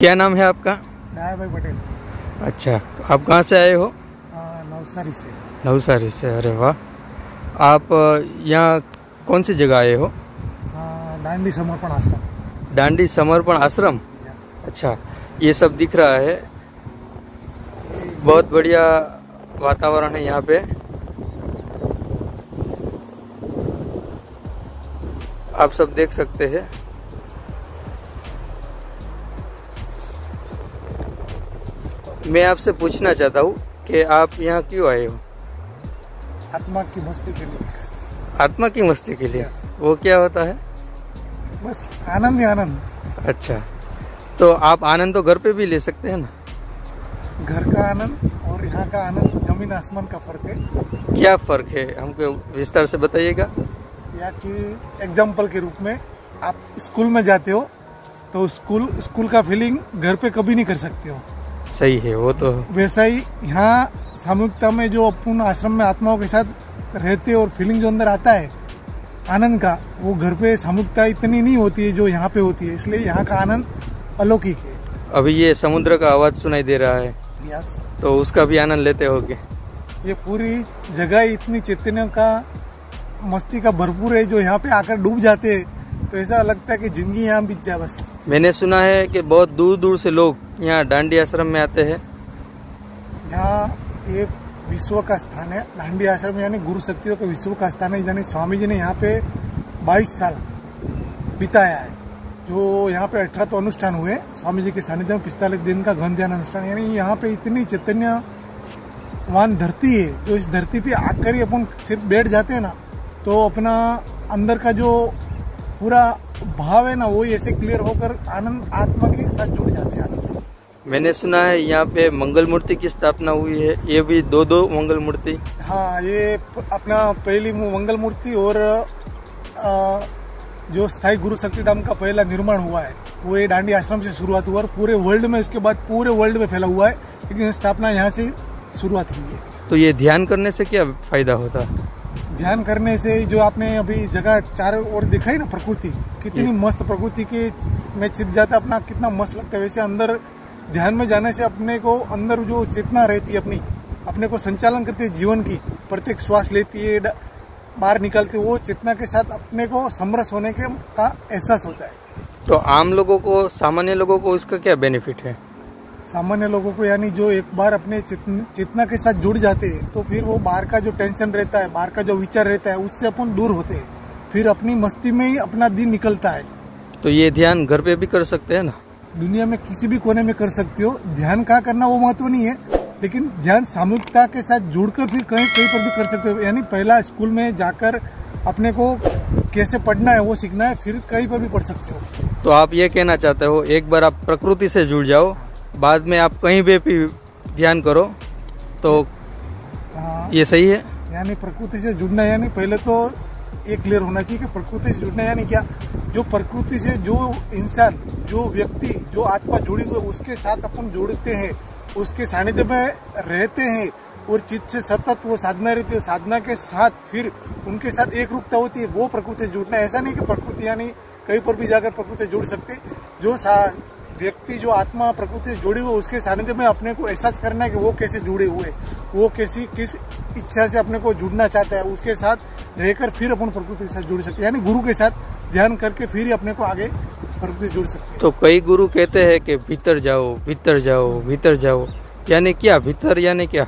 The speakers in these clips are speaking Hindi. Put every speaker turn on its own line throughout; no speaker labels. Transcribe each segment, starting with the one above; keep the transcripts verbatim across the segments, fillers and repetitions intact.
क्या नाम है आपका?
डाया भाई पटेल।
अच्छा, आप कहाँ से आए हो?
नवसारी से।
नवसारी से, अरे वाह। आप यहाँ कौन सी जगह आए हो?
डांडी समर्पण आश्रम।
डांडी समर्पण आश्रम। अच्छा, ये सब दिख रहा है, बहुत बढ़िया वातावरण है यहाँ पे। आप सब देख सकते हैं। मैं आपसे पूछना चाहता हूँ कि आप यहाँ क्यों आए हो?
आत्मा की मस्ती के लिए।
आत्मा की मस्ती के लिए? वो क्या होता है?
बस आनंद ही आनंद।
अच्छा, तो आप आनंद तो घर पे भी ले सकते हैं ना?
घर का आनंद और यहाँ का आनंद जमीन आसमान का फर्क है।
क्या फर्क है, हमको विस्तार से बताइएगा।
या कि एग्जाम्पल के रूप में आप स्कूल में जाते हो तो स्कूल स्कूल का फीलिंग घर पे कभी नहीं कर सकते हो।
सही है, वो तो।
वैसा ही यहाँ सामूहिकता में जो अपन आश्रम में आत्माओं के साथ रहते और फीलिंग जो अंदर आता है आनंद का, वो घर पे सामूहिकता इतनी नहीं होती है जो यहाँ पे होती है। इसलिए यहाँ का आनंद अलौकिक है।
अभी ये समुद्र का आवाज सुनाई दे रहा है,
यस,
तो उसका भी आनंद लेते होगे।
ये पूरी जगह इतनी चैतन्य का मस्ती का भरपूर है, जो यहाँ पे आकर डूब जाते हैं तो ऐसा लगता है कि जिंदगी यहाँ बीत जाए बस।
मैंने सुना है कि बहुत दूर दूर से लोग यहाँ डांडी आश्रम में आते हैं।
यहाँ एक विश्व का स्थान है डांडी आश्रम, यानी गुरु शक्तियों के विश्व का स्थान है। यानी स्वामी जी ने यहाँ पे बाईस साल बिताया है। जो यहाँ पे अठारह तो अनुष्ठान हुए स्वामी जी के सानिध्य में, पिस्तालीस दिन का घन ध्यान अनुष्ठान। यानी यहाँ पे इतनी चैतन्यवान धरती है, जो इस धरती पे आकर ही अपन सिर्फ बैठ जाते हैं ना, तो अपना अंदर का जो पूरा भाव है ना, वो ऐसे क्लियर होकर आनंद आत्मा के साथ जुड़ जाते हैं।
मैंने सुना है यहाँ पे मंगल मूर्ति की स्थापना हुई है, ये भी दो दो मंगल मूर्ति।
हाँ, ये अपना पहली मंगल मूर्ति और आ, जो स्थायी गुरु शक्तिधाम का पहला निर्माण हुआ है वो ये डांडी आश्रम से शुरुआत हुआ और पूरे वर्ल्ड में उसके बाद पूरे वर्ल्ड में फैला हुआ है, लेकिन स्थापना यहाँ से शुरुआत हुई है।
तो ये ध्यान करने से क्या फायदा होता है?
ध्यान करने से जो आपने अभी जगह चारों ओर दिखाई ना, प्रकृति कितनी मस्त, प्रकृति के में चित जाता अपना, कितना मस्त लगता है। वैसे अंदर ध्यान में जाने से अपने को अंदर जो चेतना रहती है अपनी, अपने को संचालन करती है जीवन की, प्रत्येक श्वास लेती है बाहर निकलती है, वो चेतना के साथ अपने को समरस होने के का एहसास होता है।
तो आम लोगों को, सामान्य लोगों को इसका क्या बेनिफिट है?
सामान्य लोगों को यानी जो एक बार अपने चेतना के साथ जुड़ जाते हैं तो फिर वो बाहर का जो टेंशन रहता है, बाहर का जो विचार रहता है, उससे अपन दूर होते हैं, फिर अपनी मस्ती में ही अपना दिन निकलता है।
तो ये ध्यान घर पे भी कर सकते हैं ना?
दुनिया में किसी भी कोने में कर सकते हो। ध्यान कहाँ करना वो महत्व नहीं है, लेकिन ध्यान सामूहिकता के साथ जुड़कर फिर कहीं कहीं पर भी कर सकते हो। यानी पहला स्कूल में जाकर अपने को कैसे पढ़ना है वो सीखना है, फिर कहीं पर भी पढ़ सकते हो।
तो आप ये कहना चाहते हो एक बार आप प्रकृति से जुड़ जाओ, बाद में आप कहीं भी भी ध्यान करो, तो
हाँ,
ये सही है?
यानी प्रकृति से जुड़ना यानी पहले तो ये क्लियर होना चाहिए कि प्रकृति से जुड़ना यानी क्या। जो प्रकृति से जो इंसान, जो व्यक्ति, जो आत्मा जुड़ी हुई है उसके साथ अपन जुड़ते हैं, उसके सानिध्य में रहते हैं और चित्त से सतत वो साधना रहती है, साधना के साथ फिर उनके साथ एक रूपता होती है, वो प्रकृति से जुड़ना। ऐसा नहीं कि प्रकृति यानी कहीं पर भी जाकर प्रकृति से जुड़ सकते। जो व्यक्ति, जो आत्मा प्रकृति से जुड़ी हुई, उसके सानिध्य में अपने को एहसास करना है कि वो कैसे जुड़े हुए, वो कैसी किस इच्छा से अपने को जुड़ना चाहता है, उसके साथ रहकर फिर अपन प्रकृति के साथ जुड़ सकते हैं। यानी गुरु के साथ ध्यान करके फिर ही अपने को आगे प्रकृति से जुड़ सकते हैं।
तो कई गुरु कहते हैं कि भीतर जाओ, भीतर जाओ, भीतर जाओ, यानी क्या? भीतर यानी क्या?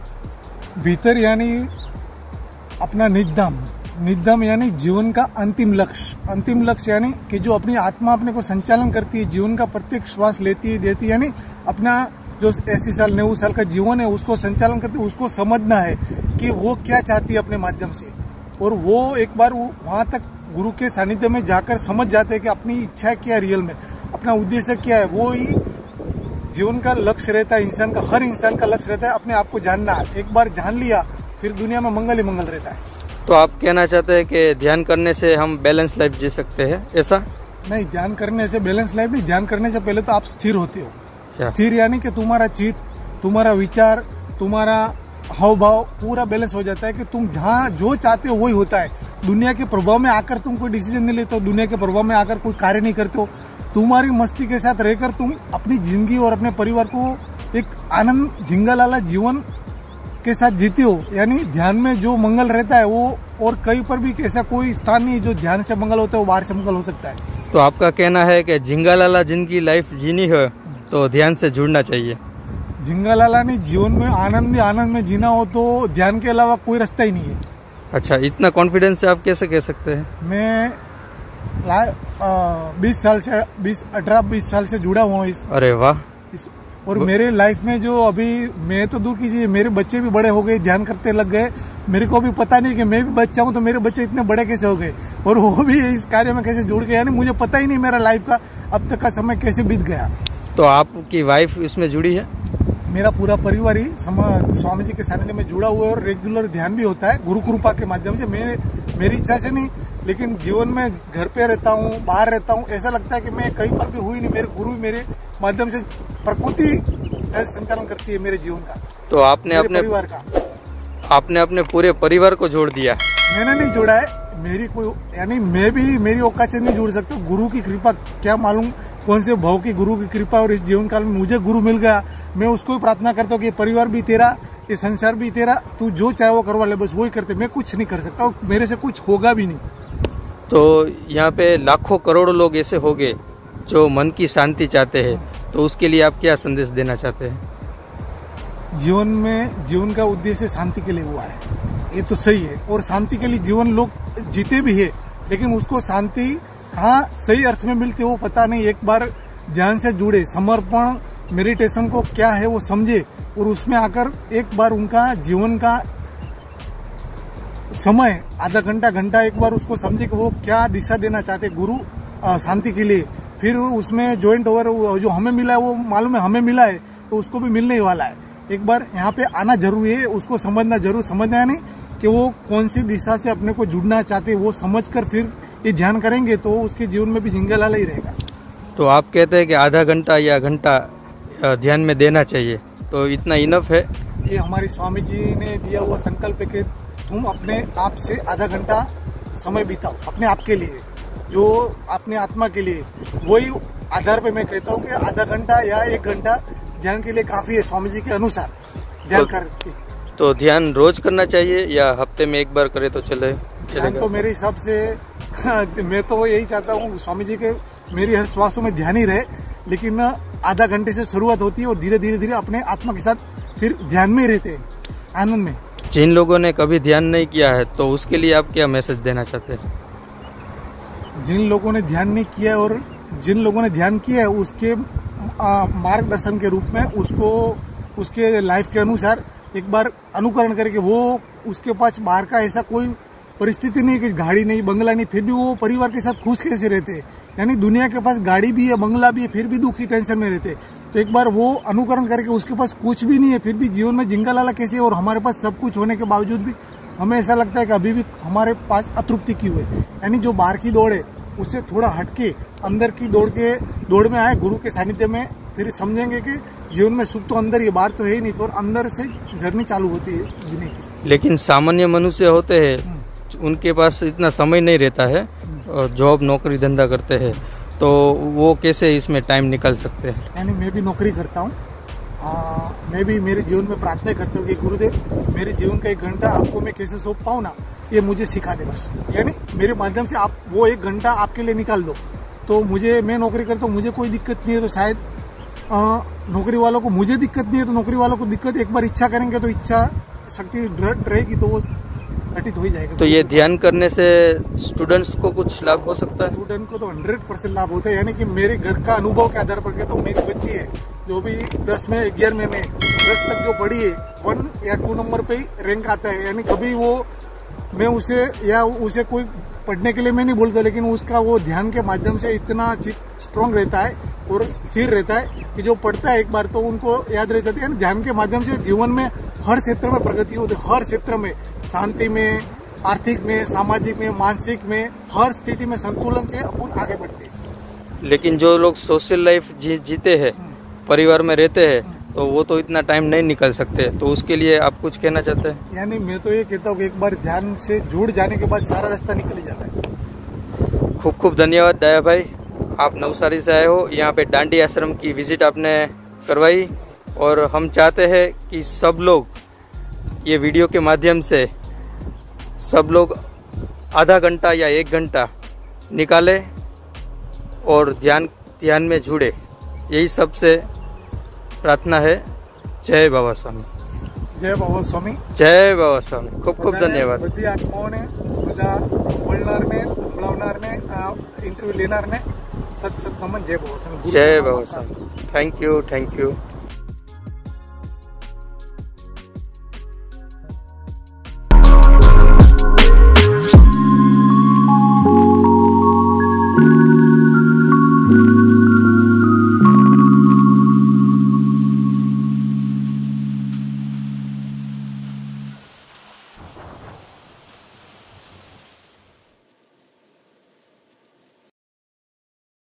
भीतर यानी अपना निधाम, निधाम यानी जीवन का अंतिम लक्ष्य। अंतिम लक्ष्य यानी कि जो अपनी आत्मा अपने को संचालन करती है, जीवन का प्रत्येक श्वास लेती है, देती है, यानी अपना जो अस्सी साल नेવું साल का जीवन है उसको संचालन करती है, उसको समझना है कि वो क्या चाहती है अपने माध्यम से। और वो एक बार वो वहां तक गुरु के सानिध्य में जाकर समझ जाते हैं कि अपनी इच्छा क्या है, रियल में अपना उद्देश्य क्या है। वो ही जीवन का लक्ष्य रहता है, इंसान का, हर इंसान का लक्ष्य रहता है अपने आप को जानना। एक बार जान लिया फिर दुनिया में मंगल ही मंगल रहता है।
तो आप कहना चाहते हैं कि ध्यान करने से हम बैलेंस लाइफ जी सकते हैं, ऐसा?
नहीं, ध्यान करने से बैलेंस लाइफ नहीं। ध्यान करने से पहले तो आप स्थिर होते हो। स्थिर यानी कि तुम्हारा चित्त, तुम्हारा विचार, तुम्हारा हाव भाव पूरा बैलेंस हो जाता है कि तुम जहाँ जो चाहते हो वही होता है। दुनिया के प्रभाव में आकर तुम कोई डिसीजन नहीं लेते हो, दुनिया के प्रभाव में आकर कोई कार्य नहीं करते हो, तुम्हारी मस्ती के साथ रहकर तुम अपनी जिंदगी और अपने परिवार को एक आनंद झिंगालाला जीवन के साथ जीते हो। यानी ध्यान में जो मंगल रहता है वो, और कहीं पर भी ऐसा कोई स्थान नहीं जो ध्यान से मंगल होता है वो बाहर से मंगल हो सकता है।
तो आपका कहना है कि झिंगालाला जिनकी लाइफ जीनी है तो ध्यान से जुड़ना चाहिए।
झिंगालाला ने जीवन में आनंद आनंद में जीना हो तो ध्यान के अलावा कोई रास्ता ही नहीं है। अच्छा,
इतना कॉन्फिडेंस से आप कैसे कह सकते हैं?
मैं बीस साल से बीस अठारह बीस साल से जुड़ा हुआ हूँ इस।
अरे वाह।
इस, और मेरे लाइफ में जो अभी, मैं तो दूर कीजिए, मेरे बच्चे भी बड़े हो गए, ध्यान करते लग गए। मेरे को भी पता नहीं कि मैं भी बच्चा हूँ तो मेरे बच्चे इतने बड़े कैसे हो गए और वो भी इस कार्य में कैसे जुड़ गए। यानी मुझे पता ही नहीं मेरा लाइफ का अब तक का समय कैसे बीत गया।
तो आपकी वाइफ इसमें जुड़ी है?
मेरा पूरा परिवार ही स्वामी जी के सानिध्य में जुड़ा हुआ है और रेगुलर ध्यान भी होता है गुरु कृपा के माध्यम से। मेरे मेरी इच्छा से नहीं, लेकिन जीवन में घर पे रहता हूँ, बाहर रहता हूँ, ऐसा लगता है कि मैं कहीं पर भी हुई नहीं। मेरे गुरु मेरे माध्यम से प्रकृति संचालन करती है मेरे जीवन का।
तो आपने अपने
परिवार का
आपने अपने पूरे परिवार को जोड़ दिया?
मैंने नहीं जोड़ा है, मेरी कोई, यानी मैं भी मेरी औकात से नहीं जुड़ सकता। गुरु की कृपा क्या मालूम कौन से भाव की गुरु की कृपा, और इस जीवन काल में मुझे गुरु मिल गया। मैं उसको ही प्रार्थना करता हूँ कि परिवार भी तेरा, ये संसार भी तेरा, तू जो चाहे वो करवा ले, बस वही करते। मैं कुछ नहीं कर सकता और मेरे से कुछ होगा भी नहीं।
तो यहाँ पे लाखों करोड़ों लोग ऐसे होंगे जो मन की शांति चाहते हैं, तो उसके लिए आप क्या संदेश देना चाहते हैं?
जीवन में, जीवन का उद्देश्य शांति के लिए हुआ है, ये तो सही है, और शांति के लिए जीवन लोग जीते भी है, लेकिन उसको शांति कहाँ सही अर्थ में मिलती है वो पता नहीं। एक बार ध्यान से जुड़े, समर्पण मेडिटेशन को क्या है वो समझे, और उसमें आकर एक बार उनका जीवन का समय आधा घंटा घंटा एक बार उसको समझे कि वो क्या दिशा देना चाहते गुरु शांति के लिए। फिर उसमें ज्वाइंट ओवर जो हमें मिला है वो मालूम है हमें मिला है, तो उसको भी मिलने ही वाला है। एक बार यहाँ पे आना जरूरी है, उसको समझना जरूर, समझना नहीं कि वो कौन सी दिशा से अपने को जुड़ना चाहते हैं, वो समझकर फिर ये ध्यान करेंगे तो उसके जीवन में भी झिंगालाला ही रहेगा।
तो आप कहते हैं कि आधा घंटा या घंटा ध्यान में देना चाहिए, तो इतना इनफ है?
ये हमारे स्वामी जी ने दिया हुआ संकल्प है कि तुम अपने आप से आधा घंटा समय बिताओ अपने आप के लिए, जो अपने आत्मा के लिए। वही आधार पे मैं कहता हूँ कि आधा घंटा या एक घंटा ध्यान के लिए काफी है, स्वामी जी के अनुसार ध्यान
तो,
करके।
तो ध्यान रोज करना चाहिए या हफ्ते में एक बार करे तो चले
ध्यान तो मेरे हिसाब से मैं तो यही चाहता हूँ स्वामी जी के मेरी हर श्वासों में ध्यान ही रहे, लेकिन आधा घंटे से शुरुआत होती है और धीरे धीरे धीरे अपने आत्मा के साथ फिर ध्यान में ही रहते हैं, आनंद में।
जिन लोगों ने कभी ध्यान नहीं किया है तो उसके लिए आप क्या मैसेज देना चाहते हैं?
जिन लोगों ने ध्यान नहीं किया और जिन लोगों ने ध्यान किया है उसके मार्गदर्शन के रूप में उसको उसके लाइफ के अनुसार एक बार अनुकरण करके, वो उसके पास बाहर का ऐसा कोई परिस्थिति नहीं कि गाड़ी नहीं, बंगला नहीं, फिर भी वो परिवार के साथ खुश कैसे रहते हैं। यानी दुनिया के पास गाड़ी भी है, बंगला भी है, फिर भी दुखी टेंशन में रहते। तो एक बार वो अनुकरण करके उसके पास कुछ भी नहीं है फिर भी जीवन में झिंगालाला कैसे, और हमारे पास सब कुछ होने के बावजूद भी हमें ऐसा लगता है कि अभी भी हमारे पास अतृप्ति क्यों है। यानी जो बाहर की दौड़ है उससे थोड़ा हटके अंदर की दौड़ के दौड़ में आए गुरु के सानिध्य में, फिर समझेंगे कि जीवन में सुख तो अंदर ही, बाहर तो है ही नहीं, और अंदर से जर्नी चालू होती है जीने की।
लेकिन सामान्य मनुष्य होते हैं उनके पास इतना समय नहीं रहता है, जॉब नौकरी धंधा करते हैं, तो वो कैसे इसमें टाइम निकाल सकते हैं?
यानी मैं भी नौकरी करता हूँ, मैं भी मेरे जीवन में प्रार्थना करता हूँ कि गुरुदेव मेरे जीवन का एक घंटा आपको मैं कैसे सौंप पाऊँ ना, ये मुझे सिखा दे बस। यानी मेरे माध्यम से आप वो एक घंटा आपके लिए निकाल दो, तो मुझे, मैं नौकरी करता हूँ, मुझे कोई दिक्कत नहीं है, तो शायद आ, नौकरी वालों को, मुझे दिक्कत नहीं है तो नौकरी वालों को दिक्कत। एक बार इच्छा करेंगे तो इच्छा शक्ति दृढ़ रहेगी तो वो घटित हो ही जाएगा।
तो ये ध्यान करने से स्टूडेंट्स को कुछ लाभ हो सकता है?
स्टूडेंट को तो हंड्रेड परसेंट लाभ होता है। यानी कि मेरे घर का अनुभव के आधार पर कहता हूँ, मेरी बच्ची है जो भी दस में ग्यारहवीं में दस तक जो पढ़ी है, वन या टू नंबर पे ही रैंक आता है। यानी कभी वो, मैं उसे या उसे कोई पढ़ने के लिए मैं नहीं बोलता, लेकिन उसका वो ध्यान के माध्यम से इतना चित्त स्ट्रांग रहता है और स्थिर रहता है कि जो पढ़ता है एक बार तो उनको याद रह जाती है। ध्यान के माध्यम से जीवन में हर क्षेत्र में प्रगति होती है, हर क्षेत्र में, शांति में, आर्थिक में, सामाजिक में, मानसिक में, हर स्थिति में संतुलन से अपन आगे बढ़ते हैं।
लेकिन जो लोग सोशल लाइफ जी, जीते हैं, परिवार में रहते हैं, तो वो तो इतना टाइम नहीं निकाल सकते, तो उसके लिए आप कुछ कहना चाहते हैं?
यानी मैं तो ये कहता हूँ कि एक बार ध्यान से जुड़ जाने के बाद सारा रास्ता निकल जाता है।
खूब खूब धन्यवाद डाया भाई, आप नवसारी से आए हो, यहाँ पे डांडी आश्रम की विजिट आपने करवाई, और हम चाहते हैं कि सब लोग ये वीडियो के माध्यम से सब लोग आधा घंटा या एक घंटा निकाले और ध्यान ध्यान में जुड़े, यही सबसे प्रार्थना है। जय बाबा स्वामी,
जय बाबा स्वामी,
जय बाबा स्वामी। खूब खूब धन्यवाद।
બધી આત્માઓને, બધા મળનારને, સંભળાવનારને, આ ઇન્ટરવ્યુ લેનારને સત સત નમન. જય બાબા સ્વામી.
જય Baba Swami. Thank you, thank you.